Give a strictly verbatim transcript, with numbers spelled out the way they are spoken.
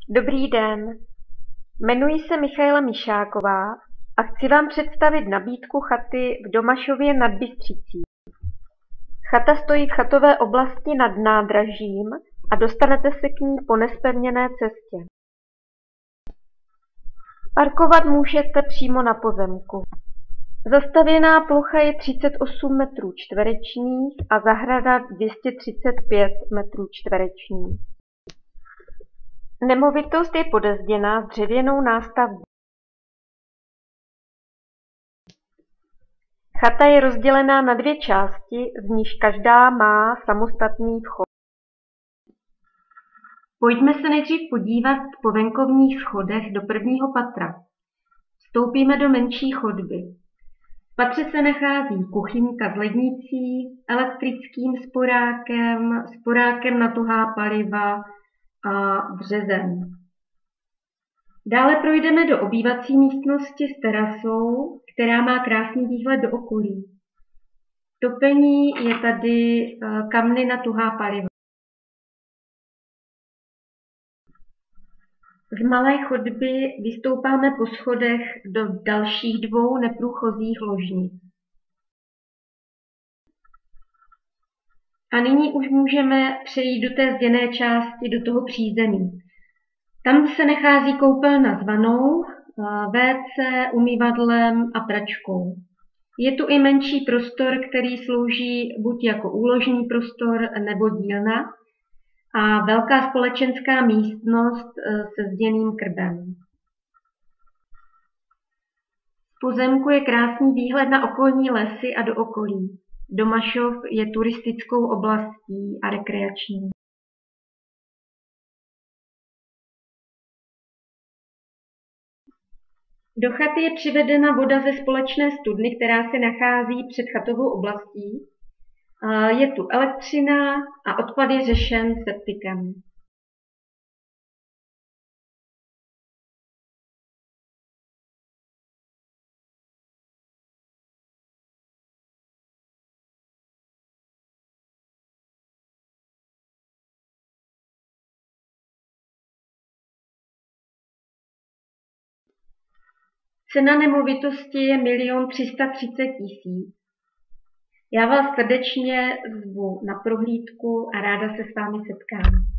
Dobrý den, jmenuji se Michaela Mišáková a chci vám představit nabídku chaty v Domašově nad Bystřicí. Chata stojí v chatové oblasti nad nádražím a dostanete se k ní po nezpevněné cestě. Parkovat můžete přímo na pozemku. Zastavěná plocha je třicet osm metrů čtverečních a zahrada dvě stě třicet pět metrů čtverečních. Nemovitost je podezděná s dřevěnou nástavbou. Chata je rozdělená na dvě části, z níž každá má samostatný vchod. Pojďme se nejdřív podívat po venkovních schodech do prvního patra. Vstoupíme do menší chodby. V patře se nachází kuchyňka s lednicí, elektrickým sporákem, sporákem na tuhá paliva a březem. Dále projdeme do obývací místnosti s terasou, která má krásný výhled do okolí. Topení je tady kamny na tuhá paliva. Z malé chodby vystoupáme po schodech do dalších dvou neprůchozích ložnic. A nyní už můžeme přejít do té zděné části, do toho přízemí. Tam se nachází koupelna s vanou, vé cé, umývadlem a pračkou. Je tu i menší prostor, který slouží buď jako úložný prostor nebo dílna a velká společenská místnost se zděným krbem. Z pozemku je krásný výhled na okolní lesy a do okolí. Domašov je turistickou oblastí a rekreační. Do chaty je přivedena voda ze společné studny, která se nachází před chatovou oblastí. Je tu elektřina a odpad je řešen septikem. Cena nemovitosti je milion tři sta třicet tisíc. Já vás srdečně zvu na prohlídku a ráda se s vámi setkám.